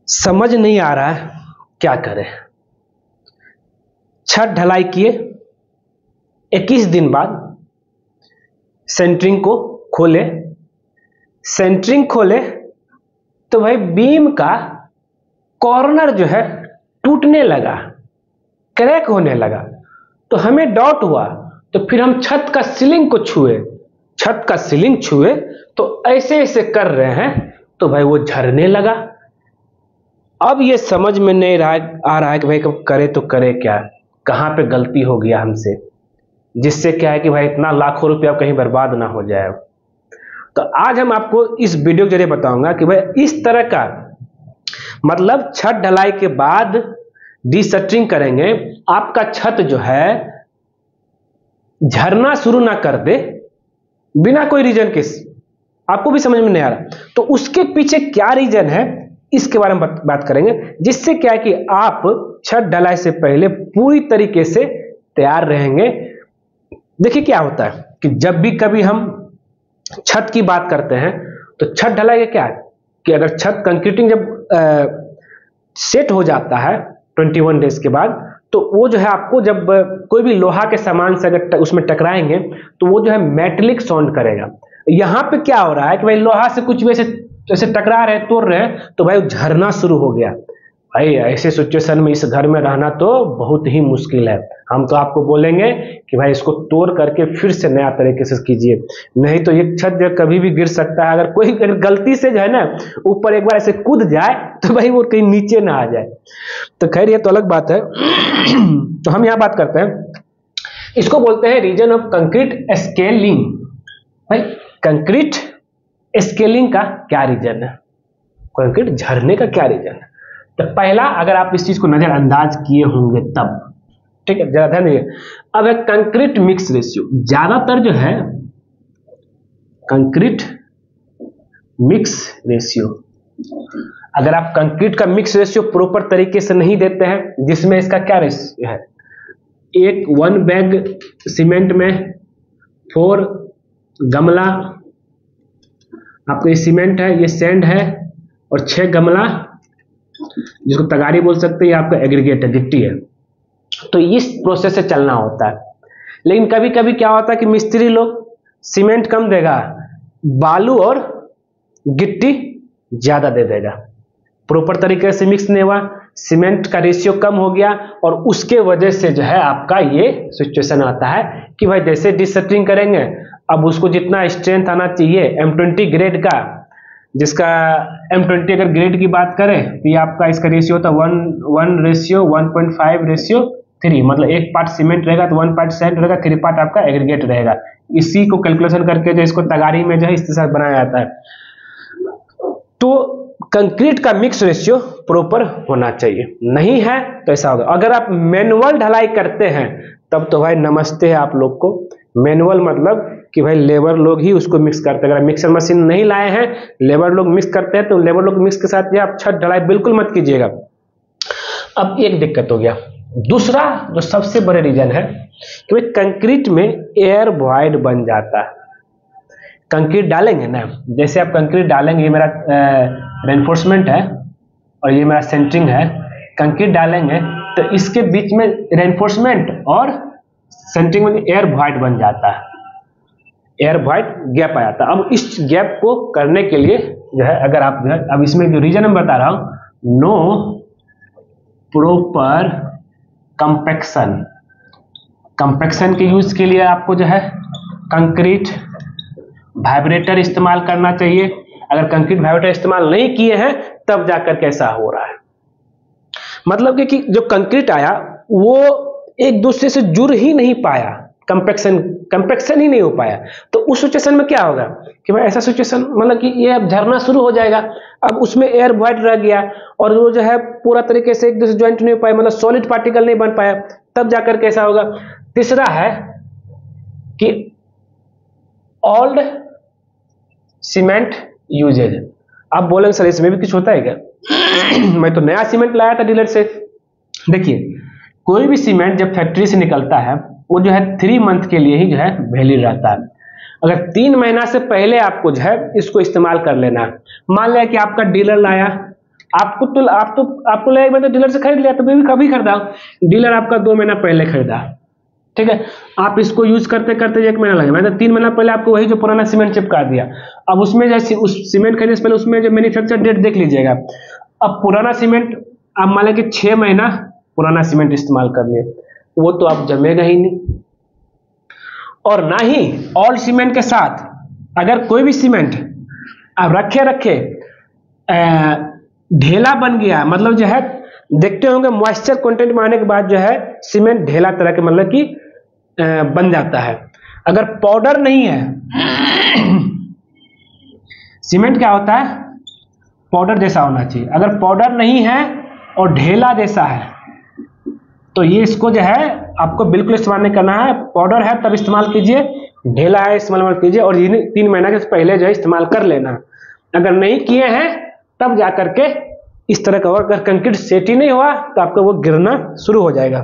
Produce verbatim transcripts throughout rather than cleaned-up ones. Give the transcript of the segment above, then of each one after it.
समझ नहीं आ रहा है क्या करें। छत ढलाई किए, इक्कीस दिन बाद सेंटरिंग को खोले, सेंटरिंग खोले तो भाई बीम का कॉर्नर जो है टूटने लगा, क्रैक होने लगा। तो हमें डाउट हुआ, तो फिर हम छत का सीलिंग को छुए, छत का सीलिंग छुए तो ऐसे ऐसे कर रहे हैं तो भाई वो झरने लगा। अब ये समझ में नहीं रहा आ रहा है कि भाई करे तो करे क्या, कहाँ पे गलती हो गया हमसे, जिससे क्या है कि भाई इतना लाखों रुपया कहीं बर्बाद ना हो जाए। तो आज हम आपको इस वीडियो के जरिए बताऊंगा कि भाई इस तरह का मतलब छत ढलाई के बाद डीशटरिंग करेंगे, आपका छत जो है झरना शुरू ना कर दे बिना कोई रीजन के, आपको भी समझ में नहीं आ रहा तो उसके पीछे क्या रीजन है इसके बारे में बात करेंगे, जिससे क्या है कि आप छत ढलाई से पहले पूरी तरीके से तैयार रहेंगे। देखिए क्या होता है कि जब भी कभी हम छत की बात करते हैं तो छत ढलाई का क्या है कि अगर छत कंक्रीटिंग जब आ, सेट हो जाता है इक्कीस डेज के बाद, तो वो जो है आपको जब कोई भी लोहा के सामान से अगर उसमें टकराएंगे तो वो जो है मेटेलिक साउंड करेगा। यहाँ पे क्या हो रहा है कि भाई लोहा से कुछ वैसे ऐसे टकरा रहे तोड़ रहे हैं तो भाई झरना शुरू हो गया। भाई ऐसे सिचुएशन में इस घर में रहना तो बहुत ही मुश्किल है। हम तो आपको बोलेंगे कि भाई इसको तोड़ करके फिर से नया तरीके से कीजिए, नहीं तो ये छत जो कभी भी गिर सकता है। अगर कोई अगर गलती से जो है ना ऊपर एक बार ऐसे कूद जाए तो भाई वो कहीं नीचे ना आ जाए। तो खैर ये तो अलग बात है। तो हम यहाँ बात करते हैं, इसको बोलते हैं रीजन ऑफ कंक्रीट स्केलिंग। भाई कंक्रीट स्केलिंग का क्या रीजन है, कंक्रीट झरने का क्या रीजन है। तो पहला, अगर आप इस चीज को नजरअंदाज किए होंगे तब, ठीक है, जरा ध्यान दीजिए। अब है कंक्रीट मिक्स रेशियो। ज्यादातर जो है कंक्रीट मिक्स रेशियो, अगर आप कंक्रीट का मिक्स रेशियो प्रॉपर तरीके से नहीं देते हैं, जिसमें इसका क्या रेशियो है, एक वन बैग सीमेंट में फोर गमला, आपका ये सीमेंट है, ये सैंड है, और छह गमला जिसको तगारी बोल सकते हैं, ये आपका एग्रीगेट है, गिट्टी है। तो इस प्रोसेस से चलना होता है। लेकिन कभी कभी क्या होता है कि मिस्त्री लोग सीमेंट कम देगा, बालू और गिट्टी ज्यादा दे देगा, प्रॉपर तरीके से मिक्स नहीं हुआ, सीमेंट का रेशियो कम हो गया, और उसके वजह से जो है आपका ये सिचुएशन आता है कि भाई जैसे डीशटरिंग करेंगे, अब उसको जितना स्ट्रेंथ आना चाहिए एम ट्वेंटी ग्रेड का, जिसका एम ट्वेंटी अगर ग्रेड की बात करें तो ये आपका इसका रेशियो होता है one one ratio one point five ratio three, मतलब एक पार्ट सीमेंट रहेगा तो वन पार्ट सैंड रहेगा, थ्री पार्ट आपका एग्रीगेट रहेगा। इसी को कैलकुलेशन करके जो इसको तगारी में जो है इस तरह से बनाया जाता है। तो कंक्रीट का मिक्स रेशियो प्रॉपर होना चाहिए, नहीं है तो ऐसा होगा। अगर आप मैनुअल ढलाई करते हैं तब तो भाई नमस्ते है आप लोग को। मैनुअल मतलब कि भाई लेबर लोग ही उसको मिक्स करते हैं। अगर मिक्सर मशीन नहीं लाए हैं, लेबर लोग मिक्स करते हैं, तो लेबर लोग मिक्स के साथ आप छत ढलाई बिल्कुल मत कीजिएगा। अब एक दिक्कत हो गया। दूसरा जो सबसे बड़े रीजन है कि भाई कंक्रीट में एयर वॉइड बन जाता है। कंक्रीट डालेंगे ना, जैसे आप कंक्रीट डालेंगे, ये मेरा रेनफोर्समेंट है और ये मेरा सेंटरिंग है, कंक्रीट डालेंगे तो इसके बीच में रेनफोर्समेंट और सेंटरिंग में एयर वॉइड बन जाता है, एयर वॉइड गैप आ जाता है। अब इस गैप को करने के लिए जो है, अगर आप जो है, अब इसमें जो रीजन मैं बता रहा हूं, नो प्रॉपर कंपैक्शन, कंपैक्शन के यूज के लिए आपको जो है कंक्रीट वाइब्रेटर इस्तेमाल करना चाहिए। अगर कंक्रीट वाइब्रेटर इस्तेमाल नहीं किए हैं तब जाकर कैसा हो रहा है, मतलब कि जो कंक्रीट आया वो एक दूसरे से जुड़ ही नहीं पाया, कंपैक्शन कंपैक्शन ही नहीं हो पाया। तो उस सिचुएशन में क्या होगा कि भाई ऐसा सिचुएशन मतलब कि ये अब झरना शुरू हो जाएगा। अब उसमें एयर वॉइड रह गया और वो जो है पूरा तरीके से एक दूसरे ज्वाइंट नहीं हो पाया, मतलब सॉलिड पार्टिकल नहीं बन पाया, तब जाकर कैसा होगा। तीसरा है कि ओल्ड सीमेंट यूजेज। आप बोलेंगे सर इसमें भी कुछ होता है क्या? मैं तो नया सीमेंट लाया था डीलर से। देखिए कोई भी सीमेंट जब फैक्ट्री से निकलता है वो जो है थ्री मंथ के लिए ही जो है वैलिड रहता है। अगर तीन महीना से पहले आपको जो है इसको इस्तेमाल कर लेना है। मान लिया कि आपका डीलर लाया आपको तो आप तो आपको लगेगा मैं तो डीलर से खरीद लिया, तो मैं भी कभी खरीदा, डीलर आपका दो महीना पहले खरीदा, ठीक है, आप इसको यूज करते करते एक महीना लगे, मैंने तीन महीना पहले आपको वही जो पुराना सीमेंट चिपका दिया। अब उसमें जैसे उस सीमेंट खरीदने से पहले उसमें जो मैन्युफैक्चर डेट देख लीजिएगा। अब पुराना सीमेंट आप मान लें कि छह महीना पुराना सीमेंट इस्तेमाल कर लिए, वो तो आप जमेगा ही नहीं। और ना ही ओल्ड सीमेंट के साथ अगर कोई भी सीमेंट आप रखे रखे ढेला बन गया, मतलब जो है देखते होंगे मॉइस्चर कंटेंट में आने के बाद जो है सीमेंट ढेला तरह के मतलब कि बन जाता है। अगर पाउडर नहीं है, सीमेंट क्या होता है, पाउडर जैसा होना चाहिए। अगर पाउडर नहीं है और ढेला जैसा है तो ये इसको जो है आपको बिल्कुल इस्तेमाल नहीं करना है। पाउडर है तब इस्तेमाल कीजिए, ढेला है इस्तेमाल मत कीजिए, और तीन महीना के पहले जो है इस्तेमाल कर लेना। अगर नहीं किए हैं तब जा करके इस तरह का, अगर कंक्रीट सेट ही नहीं हुआ तो आपका वो गिरना शुरू हो जाएगा।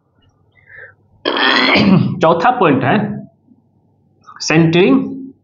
चौथा पॉइंट है सेंटरिंग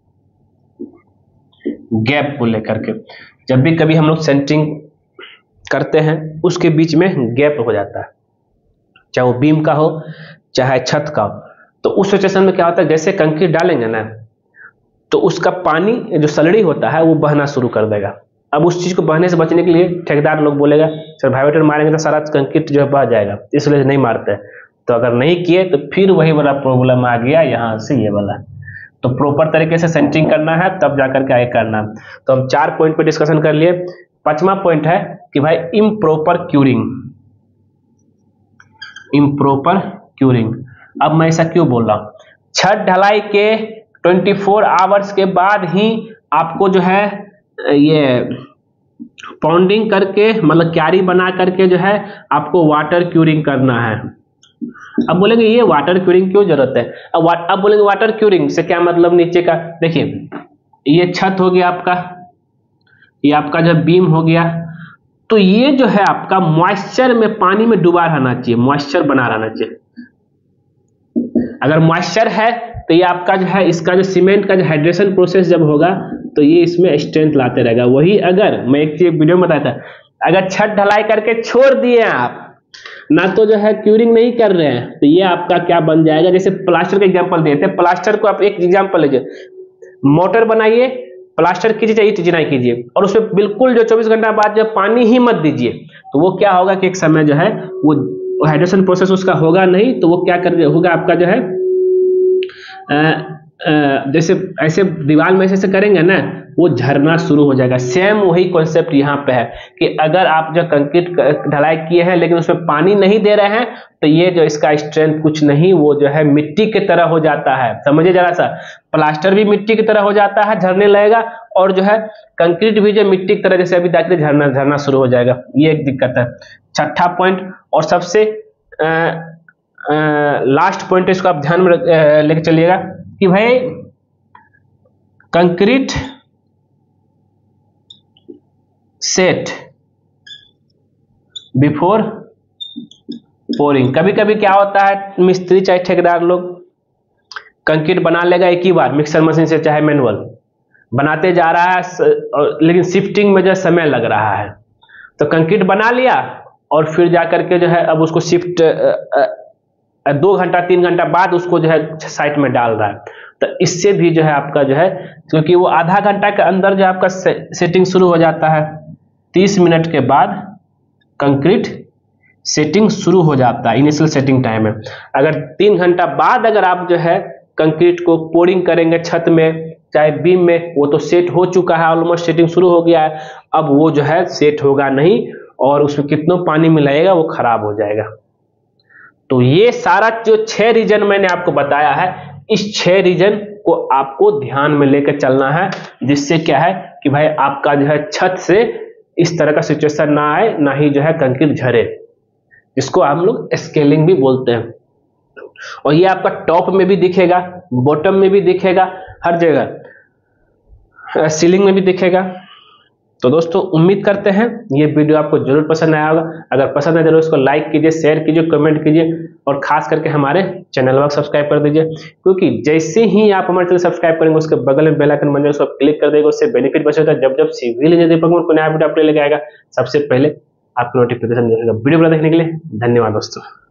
गैप को लेकर के। जब भी कभी हम लोग सेंटरिंग करते हैं उसके बीच में गैप हो जाता है, चाहे वो बीम का हो चाहे छत का हो। तो उस सिचुएशन में क्या होता है, जैसे कंक्रीट डालेंगे ना तो उसका पानी जो सलड़ी होता है वो बहना शुरू कर देगा। अब उस चीज को बहने से बचने के लिए ठेकेदार लोग बोलेगा सर वाइब्रेटर मारेंगे तो सारा कंक्रीट जो है बह जाएगा, इसलिए नहीं मारते। तो अगर नहीं किए तो फिर वही वाला प्रॉब्लम आ गया यहाँ से ये वाला। तो प्रॉपर तरीके से सेंटरिंग करना है तब जाकर के आगे करना। तो हम चार पॉइंट पे डिस्कशन कर लिए। पांचवा पॉइंट है कि भाई इम्प्रॉपर क्यूरिंग। इम्प्रॉपर क्यूरिंग, अब मैं ऐसा क्यों बोल रहा हूं, छत ढलाई के चौबीस आवर्स के बाद ही आपको जो है ये पाउंडिंग करके मतलब क्यारी बना करके जो है आपको वाटर क्यूरिंग करना है। अब बोलेंगे ये वाटर क्यूरिंग क्यों जरूरत है, अब अब बोलेंगे वाटर क्यूरिंग से क्या मतलब नीचे का। देखिए ये छत हो गया आपका, ये आपका जो बीम हो गया, तो ये जो है आपका मॉइस्चर में पानी में डूबा रहना चाहिए, मॉइस्चर बना रहना चाहिए। अगर मॉइस्चर है तो ये आपका जो है इसका जो सीमेंट का जो हाइड्रेशन प्रोसेस जब होगा तो ये इसमें स्ट्रेंथ लाते रहेगा। वही अगर मैं एक चीज वीडियो में बताया था, अगर छत ढलाई करके छोड़ दिए आप ना तो जो है क्यूरिंग नहीं कर रहे हैं तो ये आपका क्या बन जाएगा। जैसे प्लास्टर का एग्जांपल देते हैं, प्लास्टर को आप एक एग्जांपल लीजिए, मोटर बनाइए, प्लास्टर कीजिए चाहे ईंट चिनाई कीजिए, और उसमें बिल्कुल जो चौबीस घंटा बाद जब पानी ही मत दीजिए तो वो क्या होगा कि एक समय जो है वो हाइड्रेशन प्रोसेस उसका होगा नहीं, तो वो क्या कर होगा आपका जो है आ, आ, जैसे ऐसे दीवार में ऐसे करेंगे ना वो झरना शुरू हो जाएगा। सेम वही कॉन्सेप्ट यहाँ पे है कि अगर आप जो कंक्रीट ढलाई किए हैं लेकिन उसमें पानी नहीं दे रहे हैं तो ये जो इसका स्ट्रेंथ कुछ नहीं, वो जो है मिट्टी की तरह हो जाता है। समझिए जरा सा, प्लास्टर भी मिट्टी की तरह हो जाता है, झरने लगेगा, और जो है कंक्रीट भी जो मिट्टी की तरह जैसे अभी देखते झरना झरना शुरू हो जाएगा। ये एक दिक्कत है। छठा पॉइंट और सबसे लास्ट पॉइंट, इसको आप ध्यान में लेके चलिएगा कि भाई कंक्रीट सेट बिफोर पोरिंग। कभी कभी क्या होता है, मिस्त्री चाहे ठेकेदार लोग कंक्रीट बना लेगा एक ही बार मिक्सर मशीन से चाहे मैनुअल बनाते जा रहा है, लेकिन शिफ्टिंग में जो समय लग रहा है, तो कंक्रीट बना लिया और फिर जाकर के जो है अब उसको शिफ्ट दो घंटा तीन घंटा बाद उसको जो है साइट में डाल रहा है। तो इससे भी जो है आपका जो है, क्योंकि वो आधा घंटा के अंदर जो आपका से, सेटिंग शुरू हो जाता है, तीस मिनट के बाद कंक्रीट सेटिंग शुरू हो जाता है, इनिशियल सेटिंग टाइम है। अगर तीन घंटा बाद अगर आप जो है कंक्रीट को पोरिंग करेंगे छत में चाहे बीम में, वो तो सेट हो चुका है, ऑलमोस्ट सेटिंग शुरू हो गया है, अब वो जो है सेट होगा नहीं और उसमें कितना पानी मिलाएगा वो खराब हो जाएगा। तो ये सारा जो छह रीजन मैंने आपको बताया है, इस छह रीजन को आपको ध्यान में लेकर चलना है, जिससे क्या है कि भाई आपका जो है छत से इस तरह का सिचुएशन ना आए, ना ही जो है कंक्रीट झरे, जिसको हम लोग स्केलिंग भी बोलते हैं। और ये आपका टॉप में भी दिखेगा, बॉटम में भी दिखेगा, हर जगह सीलिंग में भी दिखेगा, तो दोस्तों उम्मीद करते हैं ये वीडियो आपको जरूर पसंद आया होगा। अगर पसंद आए जरूर इसको लाइक कीजिए, शेयर कीजिए, कमेंट कीजिए और खास करके हमारे चैनल को सब्सक्राइब कर दीजिए, क्योंकि जैसे ही आप हमारे चैनल सब्सक्राइब करेंगे उसके बगल में बेल आइकन बन जाएगा, उसको क्लिक कर देगा। उससे बेनिफिट बचेगा है जब जब सिविल इंजीनियरिंग को नया वीडियो आपको लेके आएगा सबसे पहले आपको नोटिफिकेशन मिलेगा। वीडियो देखने के लिए धन्यवाद दोस्तों।